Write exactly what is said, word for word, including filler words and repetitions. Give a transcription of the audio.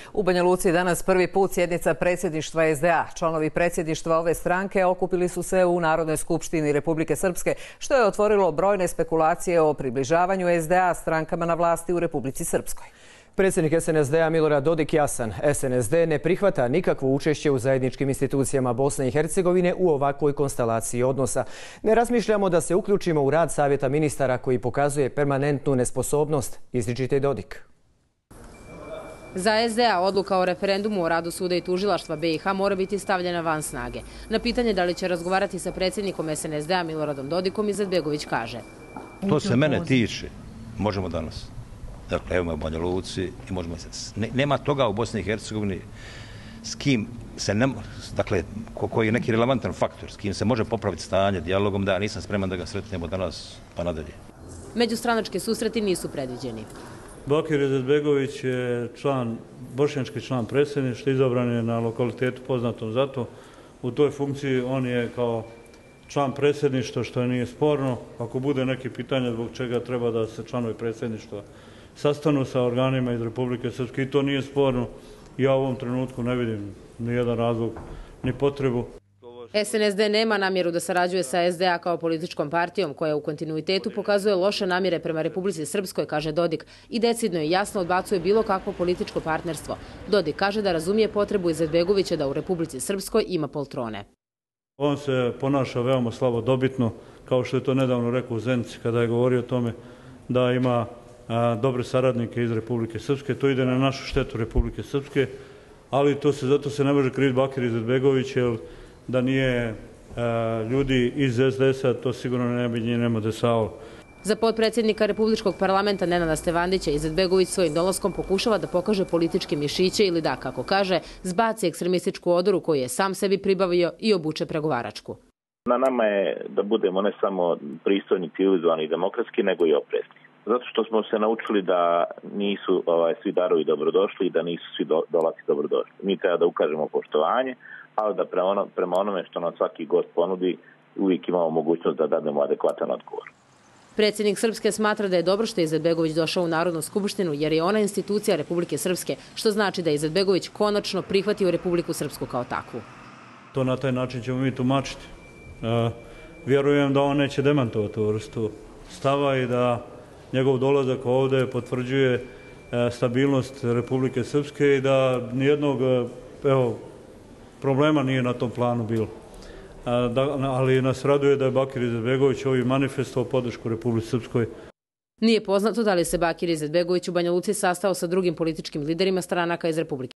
U Banja Luci danas prvi put sjednica predsjedništva S D A. Članovi predsjedništva ove stranke okupili su se u Narodnoj skupštini Republike Srpske, što je otvorilo brojne spekulacije o približavanju S D A strankama na vlasti u Republici Srpskoj. Predsjednik S N S D-a Milorad Dodik jasan. S N S D ne prihvata nikakvo učešće u zajedničkim institucijama Bosne i Hercegovine u ovakvoj konstelaciji odnosa. Ne razmišljamo da se uključimo u rad Savjeta ministara koji pokazuje permanentnu nesposobnost, izričite Dodik. Za S D A odluka o referendumu o radu suda i tužilaštva B i H mora biti stavljena van snage. Na pitanje da li će razgovarati sa predsjednikom S N S D-a Miloradom Dodikom, Izetbegović kaže: To se mene tiče. Možemo danas. Dakle, evo me u Banja Luci i možemo... Nema toga u Bosni i Hercegovini s kim se ne... Dakle, koji je neki relevantan faktor, s kim se može popraviti stanje dijalogom, da nisam spreman da ga sretnemo danas pa nadalje. Međustranački susreti nisu predviđeni. Bakir Izetbegović je član, bošnjački član predsjedništva, izabran je na lokalitetu poznatom zato. U toj funkciji on je kao član predsjedništva, što nije sporno. Ako bude neki pitanja zbog čega treba da se članovi predsjedništva sastanu sa organima iz Republike Srpske, i to nije sporno. Ja u ovom trenutku ne vidim ni jedan razlog, ni potrebu. S N S D nema namjeru da sarađuje sa S D A kao političkom partijom koja u kontinuitetu pokazuje loše namjere prema Republici Srpskoj, kaže Dodik, i decidno i jasno odbacuje bilo kakvo političko partnerstvo. Dodik kaže da razumije potrebu Izetbegovića da u Republici Srpskoj ima poltrone. On se ponaša veoma slabodobitno, kao što je to nedavno rekao u Zenici kada je govorio o tome da ima a, dobre saradnike iz Republike Srpske. To ide na našu štetu Republike Srpske, ali to se, zato se ne može kriviti Bakir Izetbegović, jer da nije a, ljudi iz S D S-a, to sigurno ne bi njih nema desalo. Za potpredsjednika Republičkog parlamenta Nenada Stevandića Izetbegović svojim dolaskom pokušava da pokaže političke mišiće ili da, kako kaže, zbaci ekstremističku odoru koju je sam sebi pribavio i obuče pregovaračku. Na nama je da budemo ne samo pristojni, civilizovani i demokratski, nego i oprezni. Zato što smo se naučili da nisu ovaj, svi darovi dobrodošli i da nisu svi do, dolaci dobrodošli. Mi treba da ukažemo poštovanje, ali da prema, ono, prema onome što nam svaki gost ponudi, uvijek imamo mogućnost da dademo adekvatan odgovor. Predsjednik Srpske smatra da je dobro što je Izetbegović došao u Narodnu skupštinu jer je ona institucija Republike Srpske, što znači da je Izetbegović konačno prihvatio Republiku Srpsku kao takvu. To na taj način ćemo mi tumačiti. E, vjerujem da on neće demantovati ovu vrstu stava i da njegov dolazak ovdje potvrđuje e, stabilnost Republike Srpske i da nijednog evo, problema nije na tom planu bilo. Da, ali nas raduje da je Bakir Izetbegović ovim manifestovao podršku Republici Srpskoj. Nije poznato da li se Bakir Izetbegović u Banja Luci sastao sa drugim političkim liderima stranaka iz Republike